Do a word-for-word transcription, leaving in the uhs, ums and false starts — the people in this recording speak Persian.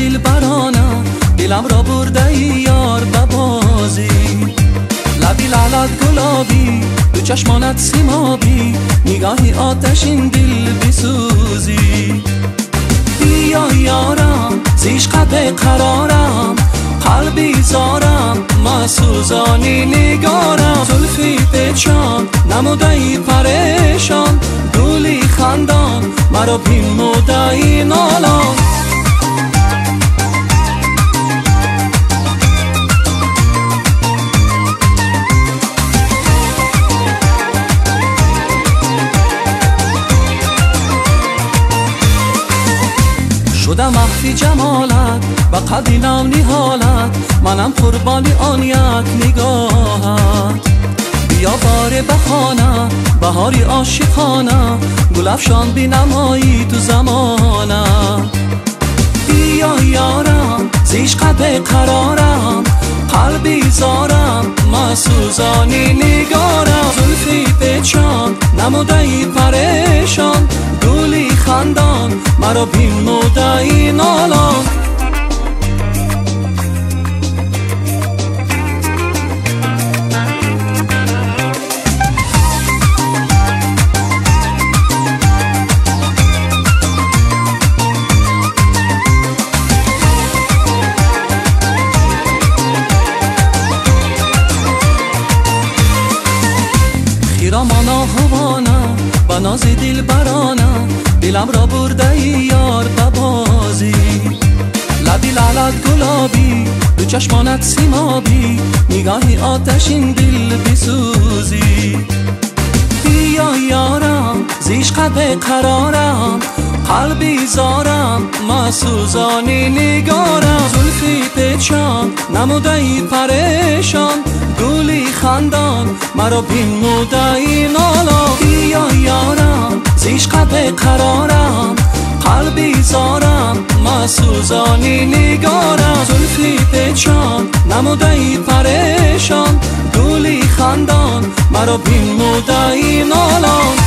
دل برانم، دلم را برده ای یار به بازی. لبی لعلت گلابی، دو چشمانت سیمابی، نگاهی آتشین دل بسوزی. بیا یارم زیشقت قرارم، قلبی زارم ما سوزانی نگارم. زلفی پیچان نموده ای پریشان، گلی خندان مرا پیموده ای نالان. شدم محفی جمالت و قدینم نهالت، منم قربانی آن یک نگاهت. بیا باره بخانه بهاری عاشقانه، گل افشان بینمایی تو زمانه. بیا یارم زیشقت قرارم، قلبی زارم ما سوزانی نگارم. زلفی پیچان نموده ای پریشان، گلی خندان مرا پیموده ای نالان. خیرامانا هوانا با ناز دل برانا، دلم را برده ای یار به بازی. لبی لعلت گلابی، دو چشمانت سیمابی، نگاهی آتشین دل بسوزی. بیا یارم زیشقت قرارم، قلبی زارم ما سوزانی نگارم. زلفی پیچان نموده ای پریشان، گلی خندان مرا پیموده ای نالان. بیا یارم زیشقت قرارم، قلبی زارم ما سوزانی نگارم. زلفی پیچان نموده ای پریشان، گلی خندان مرا پیموده ای نالان.